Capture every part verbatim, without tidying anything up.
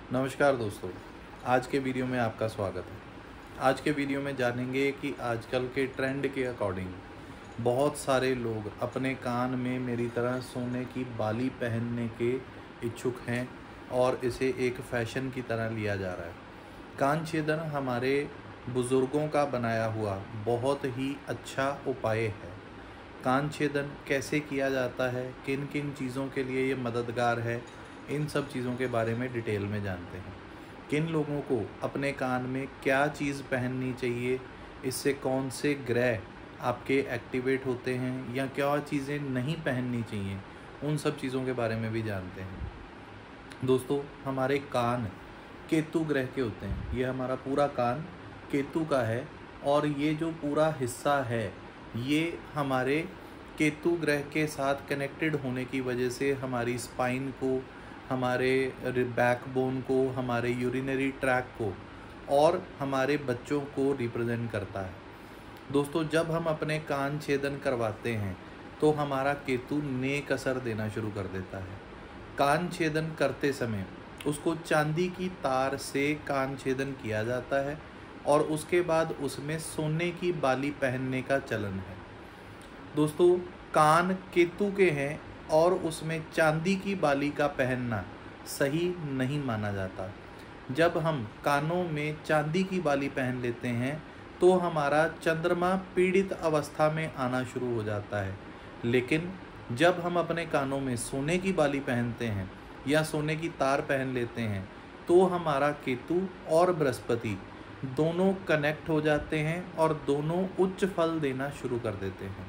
नमस्कार दोस्तों, आज के वीडियो में आपका स्वागत है। आज के वीडियो में जानेंगे कि आजकल के ट्रेंड के अकॉर्डिंग बहुत सारे लोग अपने कान में मेरी तरह सोने की बाली पहनने के इच्छुक हैं और इसे एक फैशन की तरह लिया जा रहा है। कान छेदन हमारे बुज़ुर्गों का बनाया हुआ बहुत ही अच्छा उपाय है। कान छेदन कैसे किया जाता है, किन किन चीज़ों के लिए ये मददगार है, इन सब चीज़ों के बारे में डिटेल में जानते हैं। किन लोगों को अपने कान में क्या चीज़ पहननी चाहिए, इससे कौन से ग्रह आपके एक्टिवेट होते हैं या क्या चीज़ें नहीं पहननी चाहिए, उन सब चीज़ों के बारे में भी जानते हैं। दोस्तों, हमारे कान केतु ग्रह के होते हैं। ये हमारा पूरा कान केतु का है और ये जो पूरा हिस्सा है ये हमारे केतु ग्रह के साथ कनेक्टेड होने की वजह से हमारी स्पाइन को, हमारे बैकबोन को, हमारे यूरिनरी ट्रैक को और हमारे बच्चों को रिप्रेजेंट करता है। दोस्तों, जब हम अपने कान छेदन करवाते हैं तो हमारा केतु नेक असर देना शुरू कर देता है। कान छेदन करते समय उसको चांदी की तार से कान छेदन किया जाता है और उसके बाद उसमें सोने की बाली पहनने का चलन है। दोस्तों, कान केतु के हैं और उसमें चांदी की बाली का पहनना सही नहीं माना जाता। जब हम कानों में चांदी की बाली पहन लेते हैं तो हमारा चंद्रमा पीड़ित अवस्था में आना शुरू हो जाता है। लेकिन जब हम अपने कानों में सोने की बाली पहनते हैं या सोने की तार पहन लेते हैं तो हमारा केतु और बृहस्पति दोनों कनेक्ट हो जाते हैं और दोनों उच्च फल देना शुरू कर देते हैं।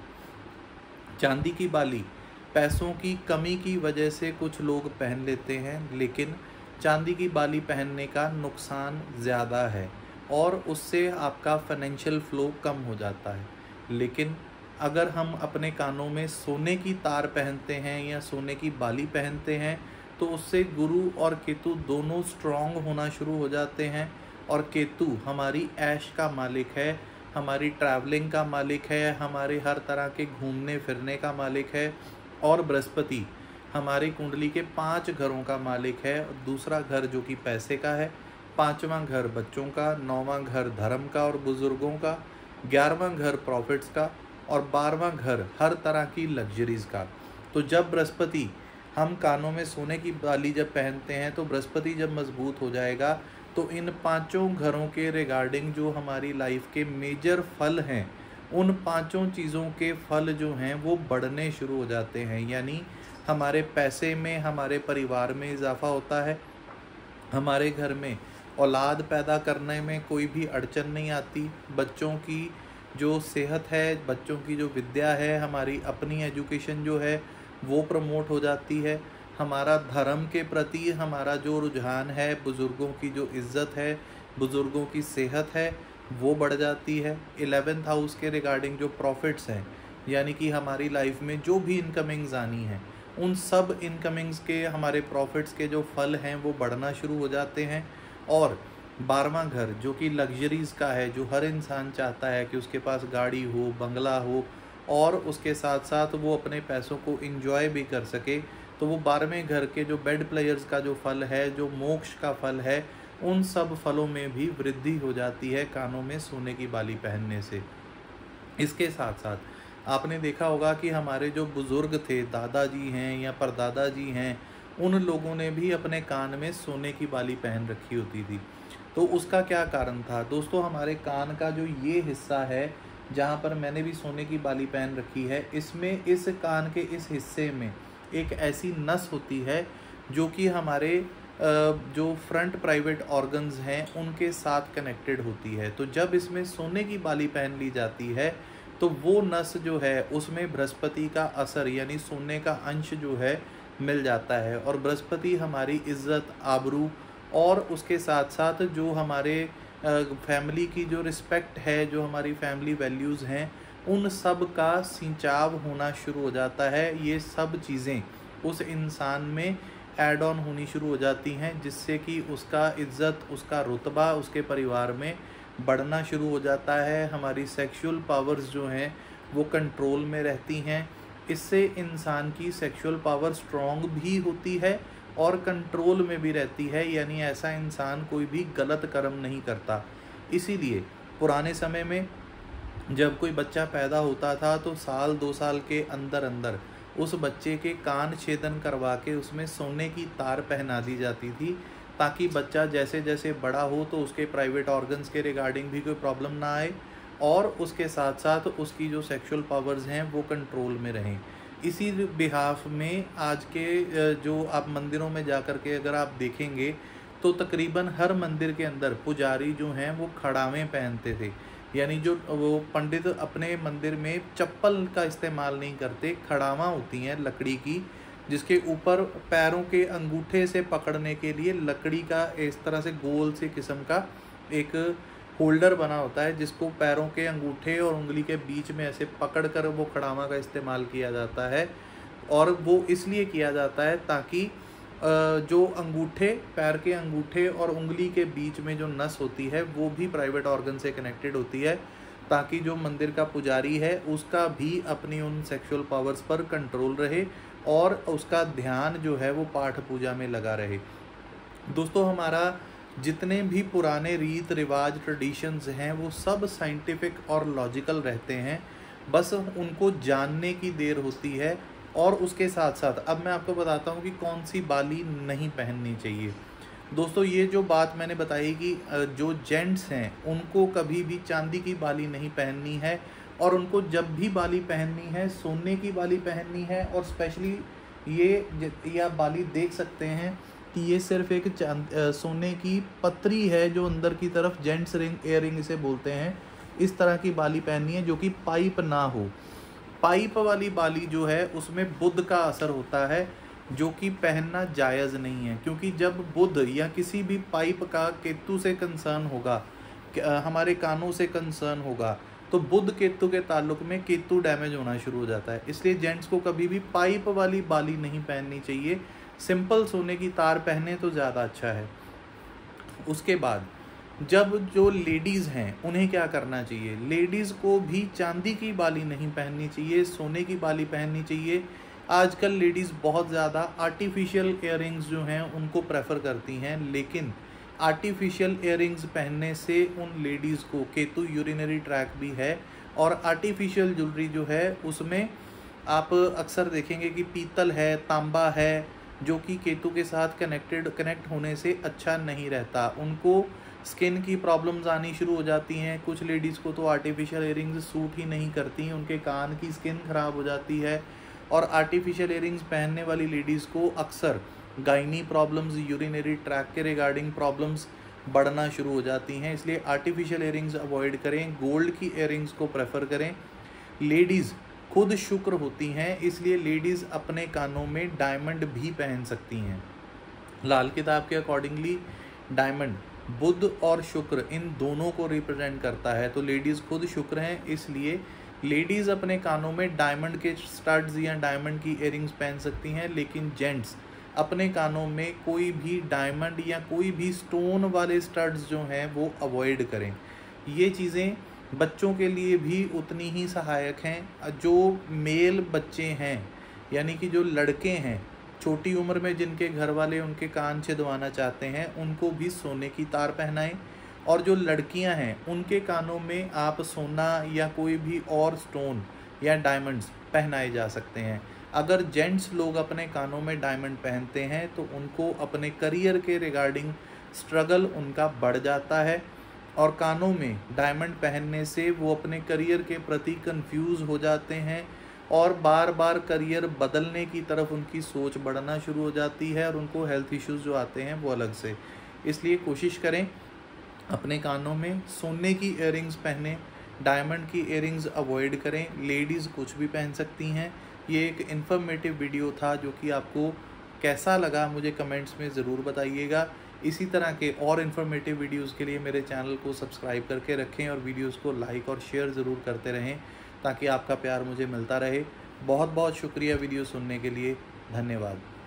चांदी की बाली पैसों की कमी की वजह से कुछ लोग पहन लेते हैं, लेकिन चांदी की बाली पहनने का नुकसान ज़्यादा है और उससे आपका फाइनेंशियल फ्लो कम हो जाता है। लेकिन अगर हम अपने कानों में सोने की तार पहनते हैं या सोने की बाली पहनते हैं तो उससे गुरु और केतु दोनों स्ट्रॉन्ग होना शुरू हो जाते हैं। और केतु हमारी ऐश का मालिक है, हमारी ट्रैवलिंग का मालिक है, हमारे हर तरह के घूमने फिरने का मालिक है। और बृहस्पति हमारी कुंडली के पांच घरों का मालिक है। दूसरा घर जो कि पैसे का है, पांचवा घर बच्चों का, नौवां घर धर्म का और बुजुर्गों का, ग्यारहवां घर प्रॉफिट्स का और बारहवां घर हर तरह की लग्जरीज का। तो जब बृहस्पति हम कानों में सोने की बाली जब पहनते हैं तो बृहस्पति जब मजबूत हो जाएगा तो इन पांचों घरों के रिगार्डिंग जो हमारी लाइफ के मेजर फल हैं, उन पांचों चीज़ों के फल जो हैं वो बढ़ने शुरू हो जाते हैं। यानी हमारे पैसे में, हमारे परिवार में इजाफा होता है, हमारे घर में औलाद पैदा करने में कोई भी अड़चन नहीं आती, बच्चों की जो सेहत है, बच्चों की जो विद्या है, हमारी अपनी एजुकेशन जो है वो प्रमोट हो जाती है। हमारा धर्म के प्रति हमारा जो रुझान है, बुज़ुर्गों की जो इज़्ज़त है, बुज़ुर्गों की सेहत है, वो बढ़ जाती है। इलेवेंथ हाउस के रिगार्डिंग जो प्रॉफिट्स हैं, यानी कि हमारी लाइफ में जो भी इनकमिंग्स आनी हैं, उन सब इनकमिंग्स के, हमारे प्रॉफिट्स के जो फल हैं वो बढ़ना शुरू हो जाते हैं। और बारहवां घर जो कि लग्जरीज़ का है, जो हर इंसान चाहता है कि उसके पास गाड़ी हो, बंगला हो और उसके साथ साथ वो अपने पैसों को इंजॉय भी कर सके, तो वो बारहवें घर के जो बेड प्लेयर्स का जो फल है, जो मोक्ष का फल है, उन सब फलों में भी वृद्धि हो जाती है कानों में सोने की बाली पहनने से। इसके साथ साथ आपने देखा होगा कि हमारे जो बुज़ुर्ग थे, दादाजी हैं या परदादा जी हैं, उन लोगों ने भी अपने कान में सोने की बाली पहन रखी होती थी। तो उसका क्या कारण था? दोस्तों, हमारे कान का जो ये हिस्सा है जहाँ पर मैंने भी सोने की बाली पहन रखी है, इसमें इस कान के इस हिस्से में एक ऐसी नस होती है जो कि हमारे जो फ्रंट प्राइवेट ऑर्गन्स हैं उनके साथ कनेक्टेड होती है। तो जब इसमें सोने की बाली पहन ली जाती है तो वो नस जो है उसमें बृहस्पति का असर यानी सोने का अंश जो है मिल जाता है। और बृहस्पति हमारी इज़्ज़त, आबरू और उसके साथ साथ जो हमारे फैमिली की जो रिस्पेक्ट है, जो हमारी फैमिली वैल्यूज़ हैं, उन सब का सिंचाव होना शुरू हो जाता है। ये सब चीज़ें उस इंसान में ऐड ऑन होनी शुरू हो जाती हैं, जिससे कि उसका इज़्ज़त, उसका रुतबा उसके परिवार में बढ़ना शुरू हो जाता है। हमारी सेक्सुअल पावर्स जो हैं वो कंट्रोल में रहती हैं। इससे इंसान की सेक्सुअल पावर स्ट्रॉन्ग भी होती है और कंट्रोल में भी रहती है, यानी ऐसा इंसान कोई भी गलत कर्म नहीं करता। इसीलिए पुराने समय में जब कोई बच्चा पैदा होता था तो साल दो साल के अंदर अंदर उस बच्चे के कान छेदन करवा के उसमें सोने की तार पहना दी जाती थी, ताकि बच्चा जैसे जैसे बड़ा हो तो उसके प्राइवेट ऑर्गन्स के रिगार्डिंग भी कोई प्रॉब्लम ना आए और उसके साथ साथ उसकी जो सेक्सुअल पावर्स हैं वो कंट्रोल में रहें। इसी बिहाफ में आज के जो आप मंदिरों में जा कर के अगर आप देखेंगे तो तकरीबन हर मंदिर के अंदर पुजारी जो हैं वो खड़ावें पहनते थे, यानी जो वो पंडित अपने मंदिर में चप्पल का इस्तेमाल नहीं करते, खड़ावा होती हैं लकड़ी की, जिसके ऊपर पैरों के अंगूठे से पकड़ने के लिए लकड़ी का इस तरह से गोल से किस्म का एक होल्डर बना होता है, जिसको पैरों के अंगूठे और उंगली के बीच में ऐसे पकड़कर वो खड़ावा का इस्तेमाल किया जाता है। और वो इसलिए किया जाता है ताकि जो अंगूठे, पैर के अंगूठे और उंगली के बीच में जो नस होती है वो भी प्राइवेट ऑर्गन से कनेक्टेड होती है, ताकि जो मंदिर का पुजारी है उसका भी अपनी उन सेक्सुअल पावर्स पर कंट्रोल रहे और उसका ध्यान जो है वो पाठ पूजा में लगा रहे। दोस्तों, हमारा जितने भी पुराने रीत रिवाज ट्रेडिशंस हैं वो सब साइंटिफिक और लॉजिकल रहते हैं, बस उनको जानने की देर होती है। और उसके साथ साथ अब मैं आपको बताता हूँ कि कौन सी बाली नहीं पहननी चाहिए। दोस्तों, ये जो बात मैंने बताई कि जो जेंट्स हैं उनको कभी भी चांदी की बाली नहीं पहननी है, और उनको जब भी बाली पहननी है सोने की बाली पहननी है। और स्पेशली ये ये आप बाली देख सकते हैं कि ये सिर्फ एक चांद सोने की पतरी है जो अंदर की तरफ जेंट्स रिंग, एयर रिंग इसे बोलते हैं, इस तरह की बाली पहननी है जो कि पाइप ना हो। पाइप वाली बाली जो है उसमें बुध का असर होता है, जो कि पहनना जायज़ नहीं है, क्योंकि जब बुध या किसी भी पाइप का केतु से कंसर्न होगा, हमारे कानों से कंसर्न होगा, तो बुध केतु के ताल्लुक में केतु डैमेज होना शुरू हो जाता है। इसलिए जेंट्स को कभी भी पाइप वाली बाली नहीं पहननी चाहिए, सिंपल सोने की तार पहने तो ज़्यादा अच्छा है। उसके बाद जब जो लेडीज़ हैं उन्हें क्या करना चाहिए, लेडीज़ को भी चांदी की बाली नहीं पहननी चाहिए, सोने की बाली पहननी चाहिए। आजकल लेडीज़ बहुत ज़्यादा आर्टिफिशियल इयररिंग्स जो हैं उनको प्रेफर करती हैं, लेकिन आर्टिफिशियल इयररिंग्स पहनने से उन लेडीज़ को केतु यूरिनरी ट्रैक भी है, और आर्टिफिशियल ज्वेलरी जो है उसमें आप अक्सर देखेंगे कि पीतल है, तांबा है, जो कि केतु के साथ कनेक्टेड कनेक्ट होने से अच्छा नहीं रहता। उनको स्किन की प्रॉब्लम्स आनी शुरू हो जाती हैं। कुछ लेडीज़ को तो आर्टिफिशियल इयररिंग्स सूट ही नहीं करती, उनके कान की स्किन ख़राब हो जाती है, और आर्टिफिशियल इयररिंग्स पहनने वाली लेडीज़ को अक्सर गायनी प्रॉब्लम्स, यूरिनरी ट्रैक के रिगार्डिंग प्रॉब्लम्स बढ़ना शुरू हो जाती हैं। इसलिए आर्टिफिशियल इयररिंग्स अवॉइड करें, गोल्ड की इयररिंग्स को प्रेफर करें। लेडीज़ खुद शुक्र होती हैं, इसलिए लेडीज़ अपने कानों में डायमंड भी पहन सकती हैं। लाल किताब के अकॉर्डिंगली डायमंड बुध और शुक्र इन दोनों को रिप्रेजेंट करता है, तो लेडीज़ खुद शुक्र हैं, इसलिए लेडीज़ अपने कानों में डायमंड के स्टड्स या डायमंड की इयररिंग्स पहन सकती हैं, लेकिन जेंट्स अपने कानों में कोई भी डायमंड या कोई भी स्टोन वाले स्टड्स जो हैं वो अवॉइड करें। ये चीज़ें बच्चों के लिए भी उतनी ही सहायक हैं। जो मेल बच्चे हैं, यानी कि जो लड़के हैं छोटी उम्र में, जिनके घर वाले उनके कान छिदवाना चाहते हैं, उनको भी सोने की तार पहनाएं। और जो लड़कियां हैं उनके कानों में आप सोना या कोई भी और स्टोन या डायमंड्स पहनाए जा सकते हैं। अगर जेंट्स लोग अपने कानों में डायमंड पहनते हैं तो उनको अपने करियर के रिगार्डिंग स्ट्रगल उनका बढ़ जाता है, और कानों में डायमंड पहनने से वो अपने करियर के प्रति कंफ्यूज हो जाते हैं, और बार बार करियर बदलने की तरफ उनकी सोच बढ़ना शुरू हो जाती है, और उनको हेल्थ इश्यूज़ जो आते हैं वो अलग से। इसलिए कोशिश करें अपने कानों में सोने की इयररिंग्स पहने, डायमंड की इयररिंग्स अवॉइड करें। लेडीज़ कुछ भी पहन सकती हैं। ये एक इन्फॉर्मेटिव वीडियो था, जो कि आपको कैसा लगा मुझे कमेंट्स में ज़रूर बताइएगा। इसी तरह के और इन्फॉर्मेटिव वीडियोस के लिए मेरे चैनल को सब्सक्राइब करके रखें, और वीडियोस को लाइक और शेयर ज़रूर करते रहें, ताकि आपका प्यार मुझे मिलता रहे। बहुत बहुत शुक्रिया वीडियो सुनने के लिए, धन्यवाद।